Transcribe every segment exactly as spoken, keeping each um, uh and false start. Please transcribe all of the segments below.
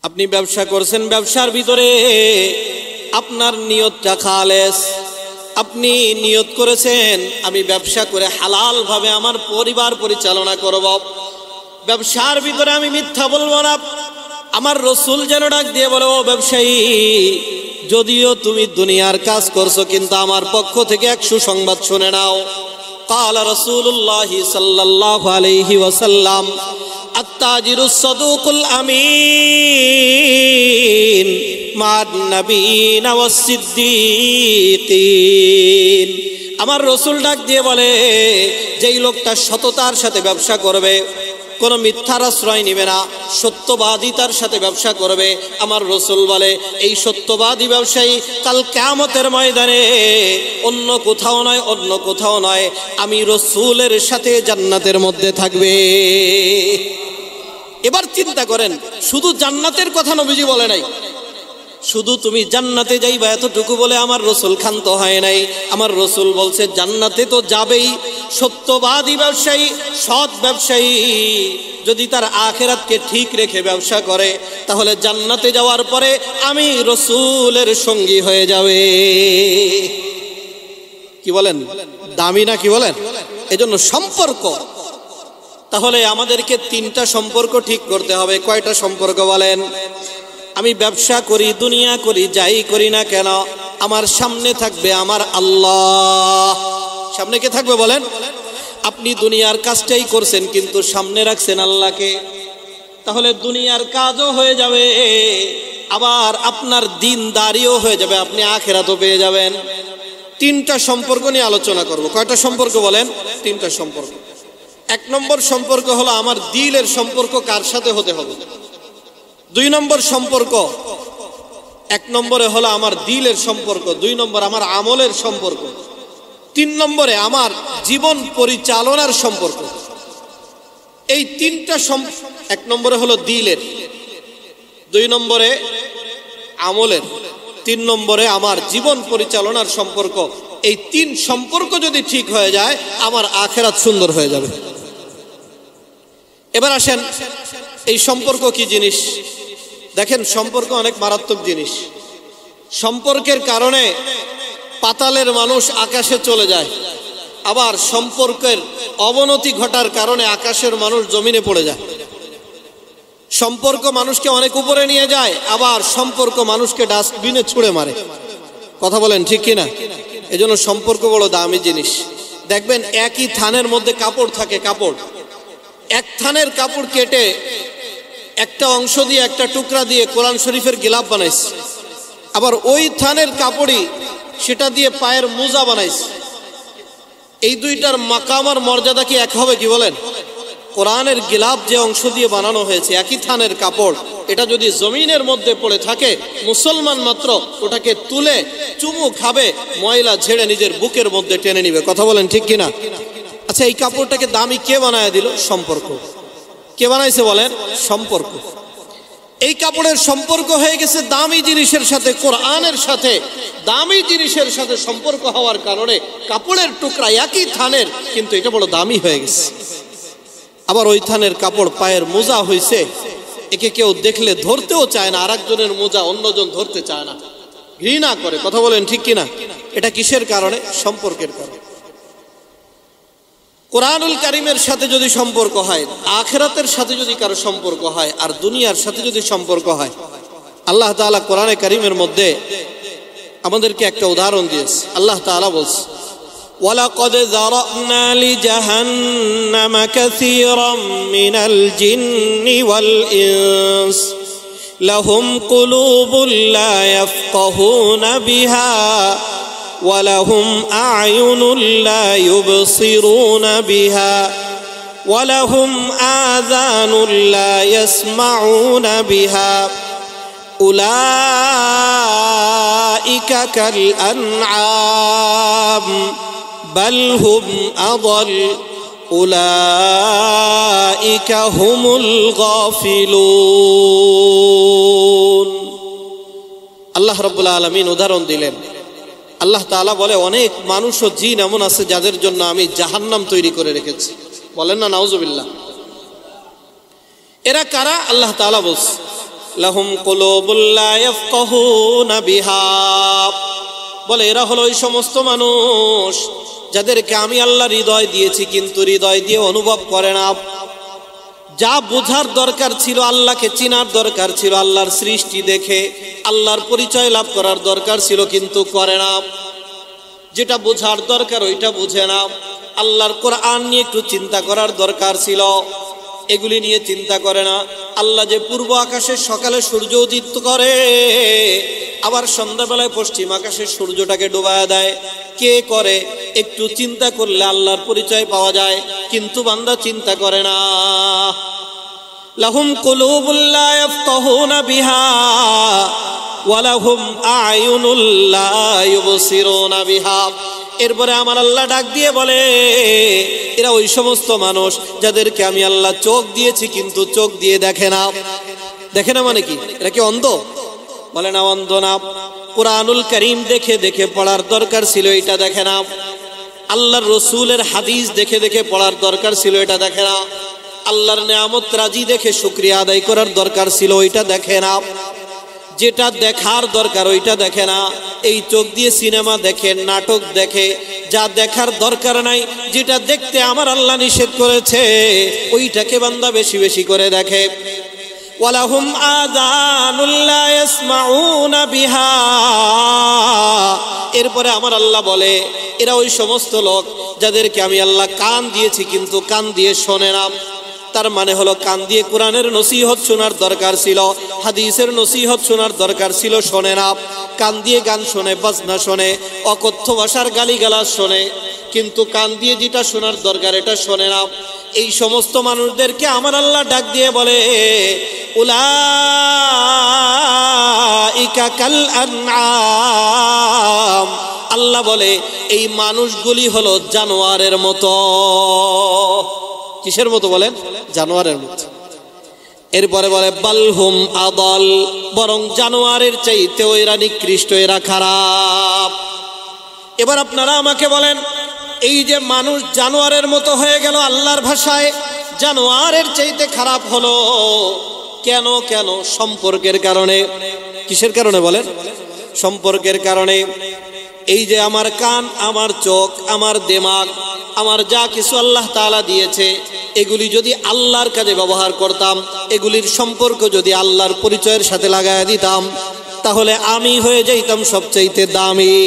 আপনি ব্যবসা করছেন, ব্যবসার ভিতরে আপনার নিয়তটা খালেস। আপনি নিয়ত করেছেন আমি ব্যবসা করে হালাল ভাবে আমার পরিবার পরিচালনা করব, ব্যবসার ভিতরে আমি মিথ্যা বলবো না। আমার রাসূল যেন ডাক দিয়ে বলে, ও ব্যবসায়ী, যদিও তুমি দুনিয়ার কাজ করছো কিন্তু আমার পক্ষ থেকে এক সুসংবাদ শুনে নাও। قال رسول الله صلى الله عليه وسلم التاجر الصدوق الأمين مع النبيين والصديقين। আমার রাসূল ডাক দিয়ে বলে, যেই লোকটা সততার সাথে ব্যবসা করবে, কোনো মিথ্যার আশ্রয় নেবে না, সত্যবাদিতার সাথে ব্যবসা করবে, আমার রাসূল বলে এই সত্যবাদী ব্যবসায়ী কাল কিয়ামতের ময়দানে অন্য কোথাও নয় অন্য কোথাও নয় আমি রাসূলের সাথে জান্নাতের মধ্যে থাকবে। এবার চিন্তা করেন, শুধু জান্নাতের কথা নবীজি বলে নাই, শুধু তুমি জান্নাতে যাইবা এতটুকু বলে আমার রাসূল ক্ষান্ত হয় নাই। আমার রাসূল বলছে জান্নাতে তো যাবেই সত্যবাদী ব্যবসায়ী, সৎ ব্যবসায়ী যদি তার আখিরাতকে ঠিক রেখে ব্যবসা করে, তাহলে জান্নাতে যাওয়ার পরে আমি রাসূলের সঙ্গী হয়ে যাবে। কি বলেন, দামি না কি বলেন? এজন্য সম্পর্ক, তাহলে আমাদেরকে তিনটা সম্পর্ক ঠিক করতে হবে। কয়টা সম্পর্ক বলেন? আমি ব্যবসা করি, দুনিয়া করি, যাই করি না কেন, আমার সামনে থাকবে আমার আল্লাহ। সামনে কে থাকবে বলেন? আপনি দুনিয়ার কাজটাই করছেন কিন্তু সামনে রাখছেন আল্লাহকে, তাহলে দুনিয়ার কাজও হয়ে যাবে, আবার আপনার দিনদারিও হয়ে যাবে, আপনি আখিরাতও পেয়ে যাবেন। তিনটা সম্পর্ক নিয়ে আলোচনা করব। কয়টা সম্পর্ক বলেন? তিনটা সম্পর্ক। এক নম্বর সম্পর্ক হলো আমার দিলের সম্পর্ক কার সাথে হতে হবে। দুই নম্বর সম্পর্ক, এক নম্বরে হলো আমার দিলের সম্পর্ক, দুই নম্বর আমার আমলের সম্পর্ক, তিন নম্বরে আমার জীবন পরিচালনার সম্পর্ক। এই তিনটা, এক নম্বরে হলো দিলের, দুই নম্বরে আমলের, তিন নম্বরে আমার জীবন পরিচালনার সম্পর্ক। এই তিন সম্পর্ক যদি ঠিক হয়ে যায় আমার আখিরাত সুন্দর হয়ে যাবে। এবার আসেন, এই সম্পর্ক কি জিনিস? দেখেন, সম্পর্ক অনেক মারাত্মক জিনিস। সম্পর্কের কারণে পাতালের মানুষ আকাশে চলে যায়, আবার সম্পর্কের অবনতি ঘটার কারণে আকাশের মানুষ জমিনে পড়ে যায়। সম্পর্ক মানুষকে অনেক উপরে নিয়ে যায়, আবার সম্পর্ক মানুষকে ডাস্টবিনে ছুঁড়ে মারে। কথা বলেন ঠিক কিনা? এজন্য সম্পর্ক বড় দামি জিনিস। দেখবেন একই থানের মধ্যে কাপড় থাকে, কাপড় এক থানের কাপড় কেটে একটা অংশ দিয়ে একটা টুকরা দিয়ে কোরআন শরীফের গিলাফ বানাইছে, আবার ওই থানের কাপড়ই সেটা দিয়ে পায়ের মোজা বানাইছে। এই দুইটার মাকাম আর মর্যাদা কি এক হবে কি বলেন? কোরআনের গিলাফ যে অংশ দিয়ে বানানো হয়েছে, একই থানের কাপড়, এটা যদি জমিনের মধ্যে পড়ে থাকে, মুসলমান মাত্র ওটাকে তুলে চুমু খাবে, ময়লা ঝেড়ে নিজের বুকের মধ্যে টেনে নিবে। কথা বলেন ঠিক কিনা? আচ্ছা, এই কাপড়টাকে দামি কে বানায় দিল? সম্পর্ক। কে বানাইছে বলেন? সম্পর্ক। এই কাপড়ের সম্পর্ক হয়ে গেছে দামি জিনিসের সাথে, কোরআনের সাথে। দামি জিনিসের সাথে সম্পর্ক হওয়ার কারণে কাপড়ের টুকরা একই থানের, কিন্তু এটা বড় দামি হয়ে গেছে। আবার ওই থানের কাপড় পায়ের মোজা হয়েছে, একে কেউ দেখলে ধরতেও চায় না, আর একজনের মোজা অন্যজন ধরতে চায় না, ঘৃণা করে। কথা বলেন ঠিক কিনা? এটা কিসের কারণে? সম্পর্কের কারণে। কোরআনুল কারীমের সাথে যদি সম্পর্ক হয়, আখিরাতের সাথে যদি কারো সম্পর্ক হয়, আর দুনিয়ার সাথে যদি সম্পর্ক হয়, আল্লাহ তাআলা কোরআনে কারীমের মধ্যে আমাদেরকে একটা উদাহরণ দিয়েছে। আল্লাহ তাআলা বলছে, ওয়ালাকাদ যারানা লিজাহান্নামা কাসীরাম মিনাল জিন্নি ওয়াল ইনস লাহুম কুলুবুন লা ইয়াফকাহুনা বিহা ولهم أعين لا يبصرون بها ولهم آذان لا يسمعون بها أولئك كالأنعام بل هم أضل أولئك هم الغافلون। আল্লাহ রাব্বুল আলামিন উদাহরণ দিলেন। আল্লাহ তাআলা বলে, অনেক মানুষ ও জিন এমন আছে যাদের জন্য আমি জাহান্নাম তৈরি করে রেখেছি। বলেন না নাউজুবিল্লাহ। এরা কারা? আল্লাহ তাআলা বলছে, লাহুম কুলুবুল লা ইয়াফকাহুনা বিহা, বলে এরা হলো ওই সমস্ত মানুষ যাদেরকে আমি আল্লাহ হৃদয় দিয়েছি কিন্তু হৃদয় দিয়ে অনুভব করে না। যা বোঝার দরকার ছিল, আল্লাহকে চিনার দরকার ছিল, আল্লাহর সৃষ্টি দেখে আল্লাহর পরিচয় লাভ করার দরকার ছিল কিন্তু করে না। যেটা বোঝার দরকার ওইটা বুঝে না। আল্লাহর কোরআন নিয়ে একটু চিন্তা করার দরকার ছিল, এগুলি নিয়ে চিন্তা করে না। আল্লাহ যে পূর্ব আকাশে সকালে সূর্য উদিত করে, আবার সন্ধ্যাবেলায় পশ্চিম আকাশে সূর্যটাকে ডুবায়া দেয়, কে করে? একটু চিন্তা করলে আল্লাহর পরিচয় পাওয়া যায়, কিন্তু বান্দা চিন্তা করে না। লাহুম কুলুবুল লা ইয়াফকাহুনা বিহা ওয়া লাহুম আ'য়ুনুল লা ইউবসিরুনা বিহা। এরপরে আমার আল্লাহ ডাক দিয়ে বলে এরা ওই সমস্ত মানুষ যাদেরকে আমি আল্লাহ চোখ দিয়েছি কিন্তু চোখ দিয়ে দেখে না। দেখে না মানে কি? এরা কি অন্ধ? বলে না, অন্ধ না। কুরআনুল কারীম দেখে দেখে পড়ার দরকার ছিল, এটা দেখে না। আল্লাহর রসুলের হাদিস দেখে দেখে পড়ার দরকার ছিল, এটা দেখে না। আল্লাহর নেয়ামত রাজি দেখে শুকরিয়া আদায় করার দরকার ছিল, ওইটা দেখে না। যেটা দেখার দরকার ওইটা দেখে না। এই চোখ দিয়ে সিনেমা দেখে, নাটক দেখে, যা দেখার দরকার নাই, যেটা দেখতে আমার আল্লাহ নিষেধ করেছে ওইটাকে বান্দা বেশি বেশি করে দেখে। ওয়ালাহুম আযানুল লা ইয়াসমাউনা বিহা। এরপরে আমার আল্লাহ বলে এরা ওই সমস্ত লোক যাদেরকে আমি আল্লাহ কান দিয়েছি কিন্তু কান দিয়ে শোনে না। তার মানে হলো কান দিয়ে কোরআনের নসিহত শোনার দরকার ছিল, হাদিসের নসিহত শোনার দরকার ছিল, শোনে না। কান দিয়ে গান শোনে, বাজনা শোনে, অকথ্য ভাষার গালিগালাজ শোনে, কিন্তু কান দিয়ে যেটা শোনার দরকার এটা শোনে না। এই সমস্ত মানুষদেরকে আমার আল্লাহ ডাক দিয়ে বলে উলাইকা কাল আনআম। আল্লাহ বলে এই মানুষগুলি হলো জানোয়ারের মতো। কিসের মতো বলেন? জানোয়ারের মতো। এরপরে বলে বালহুম আদাল, বরং জানোয়ারের চাইতেও এরা নিকৃষ্ট, এরা খারাপ। এবার আপনারা আমাকে বলেন, এই যে মানুষ জানোয়ারের মতো হয়ে গেল, আল্লাহর ভাষায় জানোয়ারের চাইতে খারাপ হলো কেন? কেন? সম্পর্কের কারণে। কিসের কারণে বলেন? সম্পর্কের কারণে। এই যে আমার কান, আমার চোখ, আমার দিমাগ, আমার যা কিছু আল্লাহ তাআলা দিয়েছে, এগুলি যদি আল্লাহর কাজে ব্যবহার করতাম, এগুলির সম্পর্ক যদি আল্লাহর পরিচয়ের সাথে লাগায় দিতাম, তাহলে আমি হয়ে যাইতাম সবচাইতে দামি।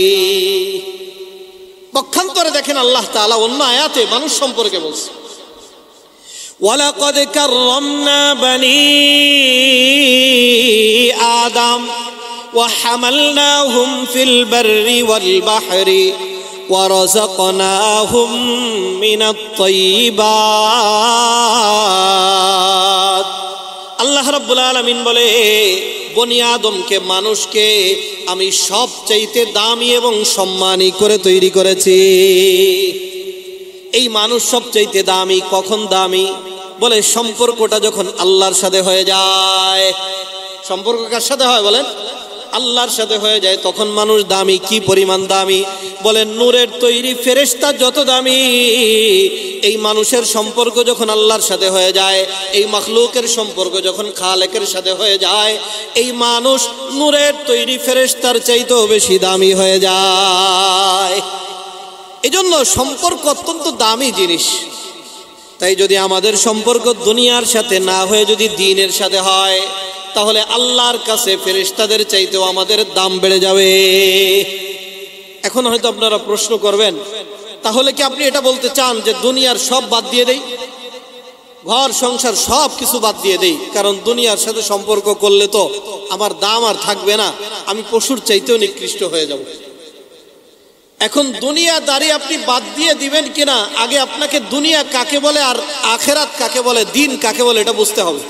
পক্ষান্তরে দেখেন আল্লাহ তাআলা অন্য আয়াতে মানুষ সম্পর্কে বলছে, ওয়ালাকাদ কাররামনা বানি আদম ওয়া হামালনাহুম ফিল বাররি ওয়াল বাহরি ওয়া রাযাকনাহুম মিনাত তাইয়্যিবাত। আল্লাহ রাব্বুল আলামিন বলে বনি আদমকে, মানুষকে আমি সবচাইতে দামি এবং সম্মানী করে তৈরি করেছি। এই মানুষ সবচাইতে দামি। কখন দামি? বলে সম্পর্কটা যখন আল্লাহর সাথে হয়ে যায়। সম্পর্ক কার সাথে হয় বলেন? আল্লাহর সাথে হয়ে যায়, তখন মানুষ দামি। কি পরিমাণ দামি? বলেন নূরের তৈরি ফেরেশতা যত দামি, এই মানুষের সম্পর্ক যখন আল্লাহর সাথে হয়ে যায়, এই মাখলুকের সম্পর্ক যখন খালেকের সাথে হয়ে যায়, এই মানুষ নূরের তৈরি ফেরেশতার চাইতেও বেশি দামি হয়ে যায়। এজন্য সম্পর্ক অত্যন্ত দামি জিনিস। তাই যদি আমাদের সম্পর্ক দুনিয়ার সাথে না হয়ে যদি দ্বীনের সাথে হয়, তাহলে আল্লাহর কাছে ফেরেশতাদের চাইতেও আমাদের দাম বেড়ে যাবে। এখন হয়তো আপনারা প্রশ্ন করবেন, তাহলে কি আপনি এটা বলতে চান যে দুনিয়ার সব বাদ দিয়ে দেই, ঘর সংসার সব কিছু বাদ দিয়ে দেই, কারণ দুনিয়ার সাথে সম্পর্ক করলে তো আমার দাম আর থাকবে না, আমি পশুর চাইতেও নিকৃষ্ট হয়ে যাব। এখন দুনিয়াদারি আপনি বাদ দিয়ে দিবেন কিনা, আগে আপনাকে দুনিয়া কাকে বলে আর আখেরাত কাকে বলে, দিন কাকে বলে এটা বুঝতে হবে।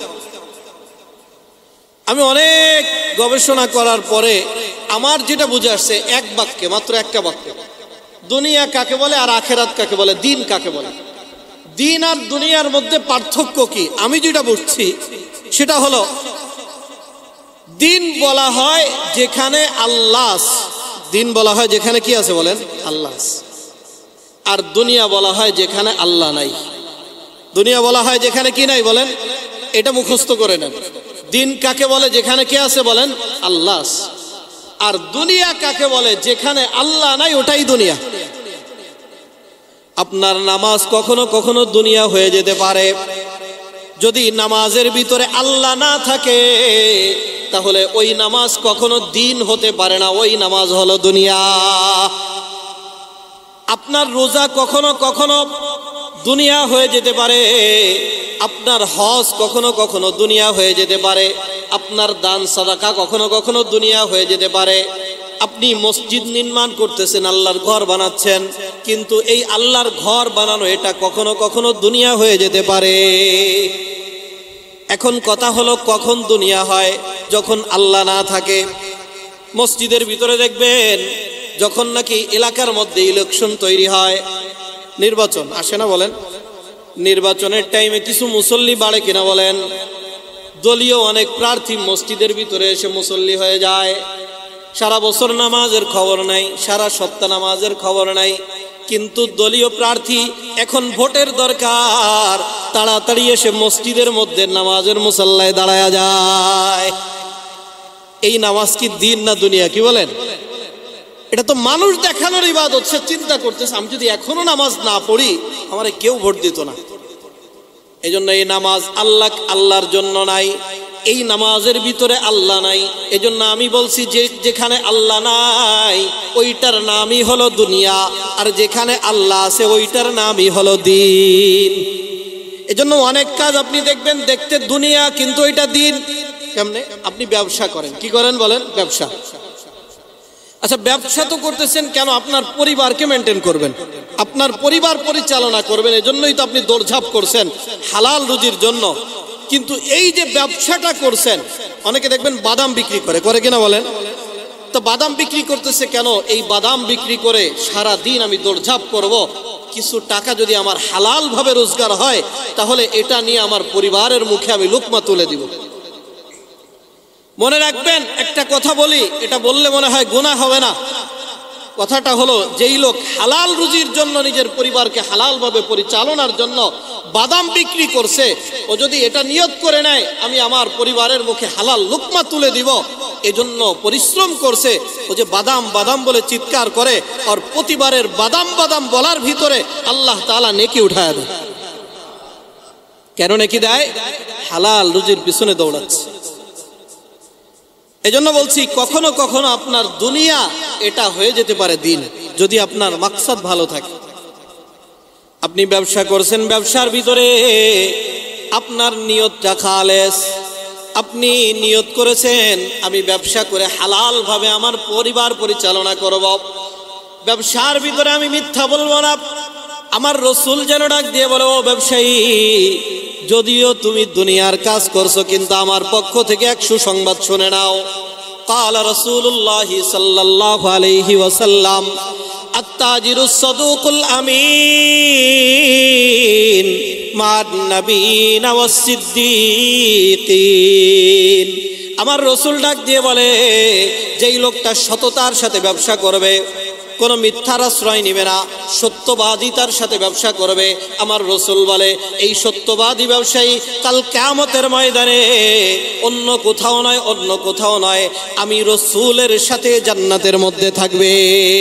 আমি অনেক গবেষণা করার পরে আমার যেটা বুঝে আসছে, এক বাক্যে, মাত্র একটা বাক্যে, দুনিয়া কাকে বলে আর আখেরাত কাকে বলে, দিন কাকে বলে। দিন আর দুনিয়ার মধ্যে পার্থক্য কি? আমি যেটা বুঝছি সেটা হলো, দিন বলা হয় যেখানে আল্লাহ, দিন বলা হয় যেখানে কি আছে বলেন? আল্লাহ। আর দুনিয়া বলা হয় যেখানে আল্লাহ নাই। দুনিয়া বলা হয় যেখানে কি নাই বলেন? এটা মুখস্থ করে নেন। দিন কাকে বলে যেখানে কে আছে বলেন? আল্লাহ। আর দুনিয়া কাকে বলে? যেখানে আল্লাহ নাই ওটাই দুনিয়া। আপনার নামাজ কখনো কখনো দুনিয়া হয়ে যেতে পারে। যদি নামাজের ভিতরে আল্লাহ না থাকে তাহলে ওই নামাজ কখনো দিন হতে পারে না, ওই নামাজ হলো দুনিয়া। আপনার রোজা কখনো কখনো দুনিয়া হয়ে যেতে পারে, আপনার হজ কখনো কখনো দুনিয়া হয়ে যেতে পারে, আপনার দান সাদাকা কখনো কখনো দুনিয়া হয়ে যেতে পারে। আপনি মসজিদ নির্মাণ করতেছেন, আল্লাহর ঘর বানাচ্ছেন, কিন্তু এই আল্লাহর ঘর বানানো এটা কখনো কখনো দুনিয়া হয়ে যেতে পারে। এখন কথা হলো কখন দুনিয়া হয়? যখন আল্লাহ না থাকে। মসজিদের ভিতরে দেখবেন যখন নাকি এলাকার মধ্যে ইলেকশন তৈরি হয়, নির্বাচন আসে না বলেন, নির্বাচনের টাইমে কিছু মুসল্লি বাড়ে কিনা বলেন? দলীয় অনেক প্রার্থী মসজিদের ভিতরে এসে মুসল্লি হয়ে যায়। সারা বছর নামাজের খবর নাই, সারা সপ্তাহ নামাজের খবর নাই, কিন্তু দলীয় প্রার্থী এখন ভোটের দরকার, তাড়াতাড়ি এসে মসজিদের মধ্যে নামাজের মুসাল্লায় দাঁড়ায়া যায়। এই নামাজ কি দিন না দুনিয়া? কি বলেন? এটা তো মানুষ দেখানোর ইবাদত। সে চিন্তা করতেছে আমি যদি এখনো নামাজ না পড়ি আমারে কেউ ভোট দিত না। এই জন্য এই নামাজ আল্লাহ আল্লাহর জন্য নাই, এই নামাজের ভিতরে আল্লাহ নাই। এজন্য আমি বলছি যে যেখানে আল্লাহ নাই ওইটার নামই হলো দুনিয়া, আর যেখানে আল্লাহ আছে ওইটার নামই হলো দিন। এজন্য অনেক কাজ আপনি দেখবেন দেখতে দুনিয়া কিন্তু ওইটা দিন। কেমনে? আপনি ব্যবসা করেন, কি করেন বলেন? ব্যবসা। আচ্ছা ব্যবসা তো করতেছেন কেন? আপনার পরিবারকে মেনটেন করবেন, আপনার পরিবার পরিচালনা করবেন, এজন্যই তো আপনি দৌড়ঝাঁপ করছেন হালাল রুজির জন্য। কিন্তু এই যে ব্যবসাটা করছেন, অনেকে দেখবেন বাদাম বিক্রি করে, করে কিনা বলেন? তো বাদাম বিক্রি করতেছে কেন? এই বাদাম বিক্রি করে সারা দিন আমি দৌড়ঝাঁপ করব, কিছু টাকা যদি আমার হালাল ভাবে রোজগার হয় তাহলে এটা নিয়ে আমার পরিবারের মুখে আমি লুকমা তুলে দিব। মনে রাখবেন একটা কথা বলি, এটা বললে মনে হয় গুনাহ হবে না। কথাটা হলো যেই লোক হালাল রুজির জন্য নিজের পরিবারকে হালাল ভাবে পরিচালনার জন্য বাদাম বিক্রি করছে, ও যদি এটা নিয়ত করে নেয় আমি আমার পরিবারের মুখে হালাল লুকমা তুলে দিব, এজন্য পরিশ্রম করছে, ও যে বাদাম বাদাম বলে চিৎকার করে আর প্রতিবারের বাদাম বাদাম বলার ভিতরে আল্লাহ তাআলা নেকি উঠায় দেয়। কেন নেকি দেয়? হালাল রুজির পিছনে দৌড়াচ্ছে। এজন্য বলছি কখনো কখনো আপনার দুনিয়া এটা হয়ে যেতে পারে দিন, যদি আপনার মাকসাদ ভালো থাকে। আপনি ব্যবসা করছেন, ব্যবসার ভিতরে আপনার নিয়তটা খালেস, আপনি নিয়ত করেছেন আমি ব্যবসা করে হালাল ভাবে আমার পরিবার পরিচালনা করব, ব্যবসার ভিতরে আমি মিথ্যা বলবো না। আমার রাসূল যেন ডাক দিয়ে বলে, ও ব্যবসায়ী, যদিও তুমি দুনিয়ার কাজ করছো কিন্তু আমার পক্ষ থেকে এক সুসংবাদ শুনে নাও। ক্বালা রাসূলুল্লাহ সাল্লাল্লাহু আলাইহি ওয়াসাল্লাম, আত-তাজিরুস সাদুকুল আমিন মা'আন নাবিয়িনা ওয়াস সিদ্দীকিন। আমার রাসূল ডাক দিয়ে বলে, যেই লোকটা সততার সাথে ব্যবসা করবে, কোনো মিথ্যার আশ্রয় নিবে না, সত্যবাদিতার সাথে ব্যবসা করবে, আমার রাসূল বলে এই সত্যবাদী ব্যবসায়ী কাল কিয়ামতের ময়দানে অন্য কোথাও নয় অন্য কোথাও নয় আমি রাসূলের সাথে জান্নাতের মধ্যে থাকবে।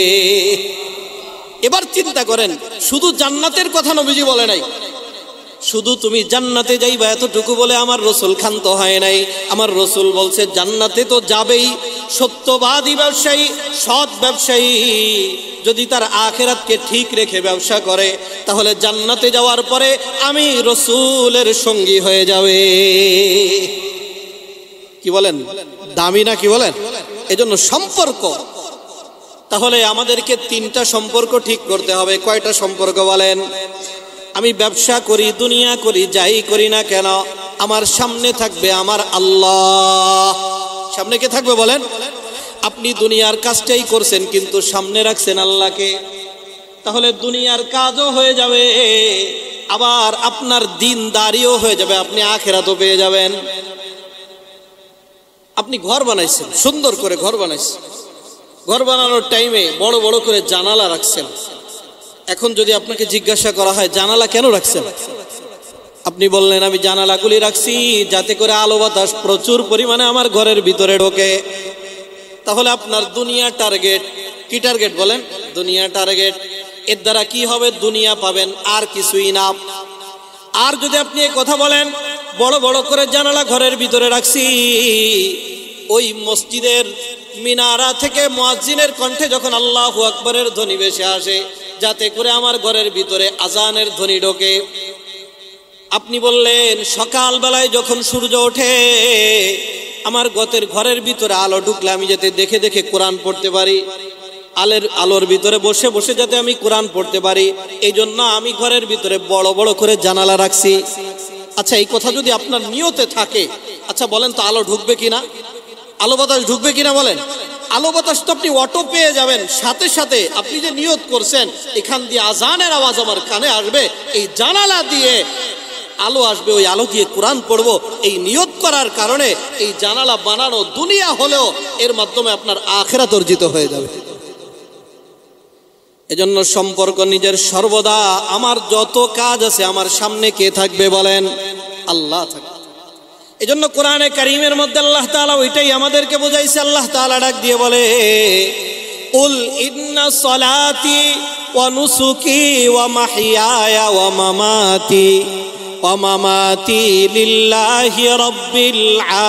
এবার চিন্তা করেন, শুধু জান্নাতের কথা নবীজি বলে নাই, শুধু তুমি জান্নাতে যাইবা এতটুকু বলে আমার রাসূল ক্ষান্ত হয় নাই। আমার রাসূল বলছে জান্নাতে তো যাবেই, সত্যবাদী ব্যবসায়ী সৎ ব্যবসায়ী যদি তার আখিরাতকে ঠিক রেখে ব্যবসা করে তাহলে জান্নাতে যাওয়ার পরে আমি রাসূলের সঙ্গী হয়ে যাবে। কি বলেন? দামি না? কি বলেন? এজন্য সম্পর্ক, তাহলে আমাদেরকে তিনটা সম্পর্ক ঠিক করতে হবে। কয়টা সম্পর্ক বলেন? আমি ব্যবসা করি, দুনিয়া করি, যাই করি না কেন আমার সামনে থাকবে আমার আল্লাহ। সামনে কে থাকবে বলেন? আপনি দুনিয়ার কাজটাই করছেন কিন্তু সামনে রাখছেন আল্লাহকে, তাহলে দুনিয়ার কাজও হয়ে যাবে, আবার আপনার দিনদারিও হয়ে যাবে, আপনি আখিরাতও পেয়ে যাবেন। আপনি ঘর বানাইছেন, সুন্দর করে ঘর বানাইছেন, ঘর বানানোর টাইমে বড় বড় করে জানালা রাখছেন। এখন যদি আপনাকে জিজ্ঞাসা করা হয় জানালা কেন রাখছেন, আপনি বললেন আমি জানালাগুলি রাখছি যাতে করে আলো বাতাস প্রচুর পরিমাণে আমার ঘরের ভিতরে ঢোকে। তাহলে আপনার দুনিয়া টার্গেট, কি টার্গেট বলেন? দুনিয়া টার্গেট। এর দ্বারা কি হবে? দুনিয়া পাবেন, আর কিছুই না। আর যদি আপনি এই কথা বলেন বড় বড় করে জানালা ঘরের ভিতরে রাখছি, ওই মসজিদের মিনারা থেকে মুয়াজ্জিনের কণ্ঠে যখন আল্লাহু আকবারের ধ্বনি ভেসে আসে যাতে করে আমার ঘরের ভিতরে আজানের ধ্বনি ঢোকে। আপনি বললেন সকাল বেলায় যখন সূর্য ওঠে আমার গতের ঘরের ভিতরে আলো ঢুকলে আমি যাতে দেখে দেখে কোরআন পড়তে পারি, আলের আলোর ভিতরে বসে বসে যাতে আমি কোরআন পড়তে পারি, এই জন্য আমি ঘরের ভিতরে বড় বড় করে জানালা রাখছি। আচ্ছা, এই কথা যদি আপনার নিয়তে থাকে, আচ্ছা বলেন তো আলো ঢুকবে কিনা? আলো বাতাস ঢুকবে কিনা বলেন? আলো বাতাস তো আপনি অটো পেয়ে যাবেন, সাথে সাথে আপনি যে নিয়ত করছেন এখান দিয়ে আজানের আওয়াজ আমার কানে আসবে, এই জানালা দিয়ে আলো আসবে, ওই আলো দিয়ে কোরআন পড়বো, এই নিয়ত করার কারণে এই জানালা বানানো দুনিয়া হলেও এর মাধ্যমে আপনার আখিরাত অর্জিত হয়ে যাবে। এজন্য সম্পর্ক নিজের সর্বদা, আমার যত কাজ আছে আমার সামনে কে থাকবে বলেন? আল্লাহ থাকবে। এজন্য কোরআনে কারীমের মধ্যে আল্লাহ তাআলা ওইটাই আমাদেরকে বোঝাইছে। আল্লাহ তাআলা ডাক দিয়ে বলে, উল ইন্না সলাতি ওয়া নুসুকি ওয়া মাহইয়ায়া ওয়া মামাতি ওয়া মামাতি লিল্লাহি রাব্বিল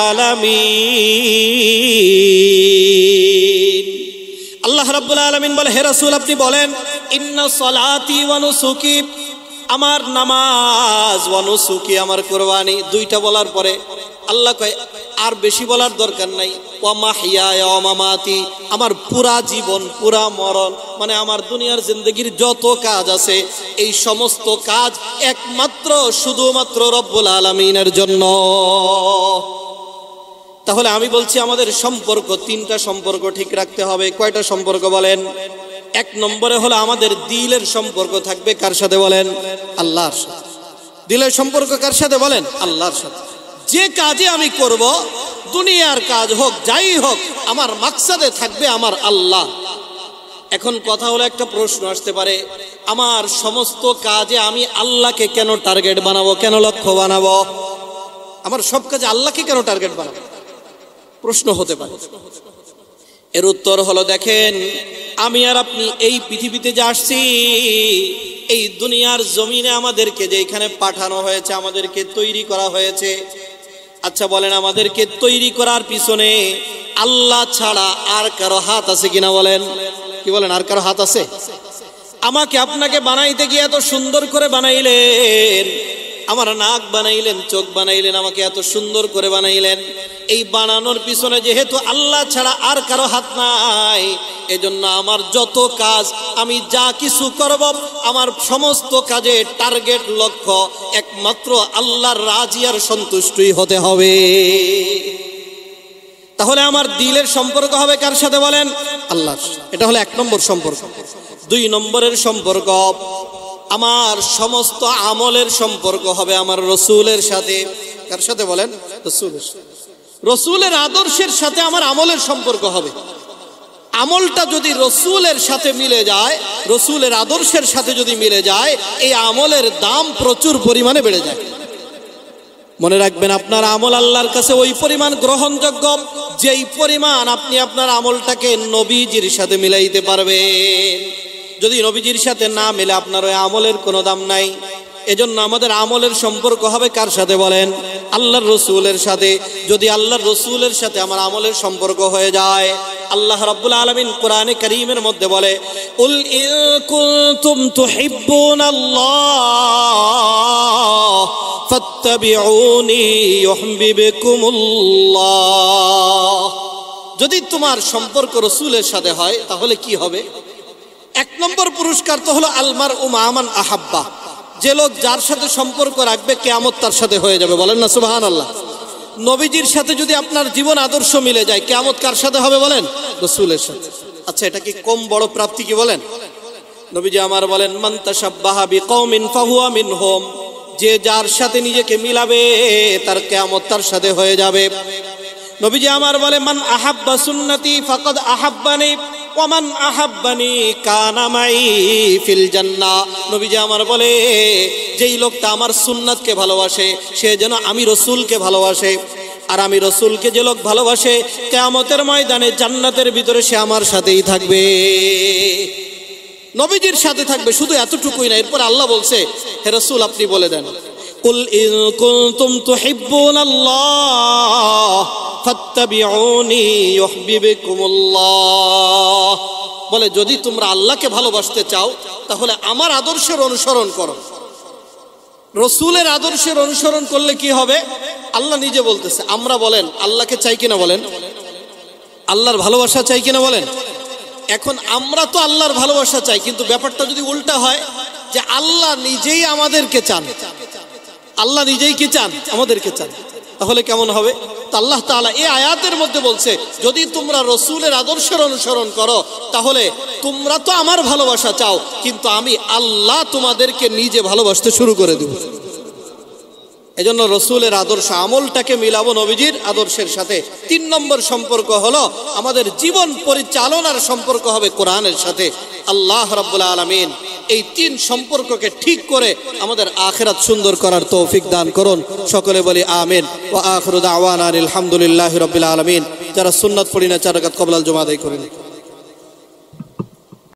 আলামিন। আল্লাহ রাব্বুল আলামিন বলে, হে রাসূল আপনি বলেন, ইন্না সলাতি ওয়া নুসুকি, আমার নামাজ, ওয়া নুসুকি আমার কুরবানি, দুইটা বলার পরে আল্লাহ কয় আর বেশি বলার দরকার নাই, ওয়া মাহইয়ায়া ওয়া মামাতি, আমার পুরা জীবন পুরা মরণ, মানে আমার দুনিয়ার জিন্দেগির যত কাজ আছে এই সমস্ত কাজ একমাত্র শুধুমাত্র রব্বুল আলামিনের জন্য। তাহলে আমি বলছি আমাদের সম্পর্ক, তিনটা সম্পর্ক ঠিক রাখতে হবে। কয়টা সম্পর্ক বলেন? এক নম্বরে হলো আমাদের দিলের সম্পর্ক থাকবে কার সাথে বলেন? আল্লাহর সাথে। দিলের সম্পর্ক কার সাথে বলেন? আল্লাহর সাথে। যে কাজে আমি করব, দুনিয়ার কাজ হোক যাই হোক, আমার মাকসাদে থাকবে আমার আল্লাহ। এখন কথা হলো, একটা প্রশ্ন আসতে পারে, আমার সমস্ত কাজে আমি আল্লাহকে কেন টার্গেট বানাবো, কেন লক্ষ্য বানাবো? আমার সব কাজে আল্লাহকে কেন টার্গেট বানাবো? প্রশ্ন হতে পারে। এর উত্তর হলো, দেখেন আমি আর আপনি এই পৃথিবীতে যে আসছি, এই দুনিয়ার জমিনে আমাদেরকে যে এখানে পাঠানো হয়েছে, আমাদেরকে তৈরি করা হয়েছে, আচ্ছা বলেন আমাদেরকে তৈরি করার পিছনে আল্লাহ ছাড়া আর কারো হাত আছে কিনা বলেন? কি বলেন, আর কারো হাত আছে? আমাকে আপনাকে বানাইতে গিয়ে এত সুন্দর করে বানাইলেন, আমার নাক বানাইলেন, চোখ বানাইলেন, আমাকে এত সুন্দর করে বানাইলেন। এই বানানোর পিছনে যেহেতু আল্লাহ ছাড়া আর কারো হাত নাই, এজন্য আমার যত কাজ, আমি যা কিছু করব, আমার সমস্ত কাজে টার্গেট, লক্ষ্য একমাত্র আল্লাহর রাজি আর সন্তুষ্টই হতে হবে। তাহলে আমার দিলের সম্পর্ক হবে কার সাথে বলেন? আল্লাহর। এটা হলো এক নম্বর সম্পর্ক। দুই নম্বরের সম্পর্ক, আমার সমস্ত আমলের সম্পর্ক হবে আমার রসুলের সাথে। কার সাথে বলেন? রসুলের সাথে। রসুলের আদর্শের সাথে আমার আমলের সম্পর্ক হবে। আমলটা যদি রসুলের সাথে মিলে যায়, রসুলের আদর্শের সাথে যদি মিলে যায়, এই আমলের দাম প্রচুর পরিমাণে বেড়ে যায়। মনে রাখবেন, আপনার আমল আল্লাহর কাছে ওই পরিমাণ গ্রহণযোগ্য যেই পরিমাণ আপনি আপনার আমলটাকে নবীজির সাথে মিলাইতে পারবেন। যদি নবীজির সাথে না মিলে আপনার ওই আমলের কোনো দাম নাই। এজন্য আমাদের আমলের সম্পর্ক হবে কার সাথে বলেন? আল্লাহর রসুলের সাথে। যদি আল্লাহর রসুলের সাথে আমার আমলের সম্পর্ক হয়ে যায়, আল্লাহ রাব্বুল আলামিন কোরআনে কারীমের মধ্যে বলে, উল ইন কুনতুম তুহিব্বুনাল্লাহ ফাত্তাবিউনি ইউহিব্বুকুমুল্লাহ। যদি তোমার সম্পর্ক রসুলের সাথে হয় তাহলে কি হবে? এক নম্বর পুরস্কার তো হলো আলমার উমান আহাব্বা, যে লোক যার সাথে সম্পর্ক রাখবে কিয়ামত তার সাথে হয়ে যাবে। বলেন না সুবহানাল্লাহ। নবীজির সাথে যদি আপনার জীবন আদর্শ মিলে যায়, কিয়ামত কার সাথে হবে বলেন? রসুলের সাথে। আচ্ছা, এটা কি কম বড় প্রাপ্তি কি বলেন? নবীজি আমার বলেন, মান তাশাব্বাহা বিকওমিন ফাহুয়া মিনহুম, যে যার সাথে নিজেকে মিলাবে তার কিয়ামত তার সাথে হয়ে যাবে। নবীজি আমার বলে, মান আহাব্বা সুন্নতি ফাকাদ আহাব্বানি ওয়ামান আহাব্বানি কানা মাই ফিল জান্নাহ। নবীজি আমার বলে, যেই লোকটা আমার সুন্নাতকে ভালোবাসে সে যেন আমি রাসূলকে ভালোবাসে, আর আমি রাসূলকে যে লোক ভালোবাসে কিয়ামতের ময়দানে জান্নাতের ভিতরে সে আমার সাথেই থাকবে, নবীজির সাথে থাকবে। শুধু এতটুকুই না, এরপর আল্লাহ বলছে, হে রাসূল আপনি বলে দেন, কুল ইন কুনতুম তুহিব্বুনাল্লাহ ফাত্তাবিউনি ইউহিব্বুকুমুল্লাহ। বলে যদি তোমরা আল্লাহকে ভালোবাসতে চাও তাহলে আমার আদর্শের অনুসরণ করো। রাসূলের আদর্শের অনুসরণ করলে কি হবে? আল্লাহ নিজে বলতেছে। আমরা বলেন আল্লাহকে চাই কিনা বলেন? আল্লাহর ভালোবাসা চাই কিনা বলেন? এখন আমরা তো আল্লাহর ভালোবাসা চাই, কিন্তু ব্যাপারটা যদি উল্টা হয় যে আল্লাহ নিজেই আমাদেরকে চান, আল্লাহ নিজেই কি চান? আমাদেরকে চান, তাহলে কেমন হবে? তো আল্লাহ তাআলা এই আয়াতের মধ্যে বলছে, যদি তোমরা রাসূলের আদর্শের অনুসরণ করো তাহলে তোমরা তো আমার ভালোবাসা চাও, কিন্তু আমি আল্লাহ তোমাদেরকে নিজে ভালোবাসতে শুরু করে দেব। এজন্য রাসূলের আদর্শ আমলটাকে মিলাবো নবীজির আদর্শের সাথে। তিন নম্বর সম্পর্ক হলো আমাদের জীবন পরিচালনার সম্পর্ক হবে কোরআনের সাথে। আল্লাহ রাব্বুল আলামিন এই তিন সম্পর্ককে ঠিক করে আমাদের আখিরাত সুন্দর করার তৌফিক দান করুন। সকলে বলি আমিন। ওয়া আখিরু দাওয়ানা আলহামদুলিল্লাহি রাব্বিল আলামিন। যারা সুন্নাত পড়ি না চার রাকাত কবলাল জুমা আদায় করেন।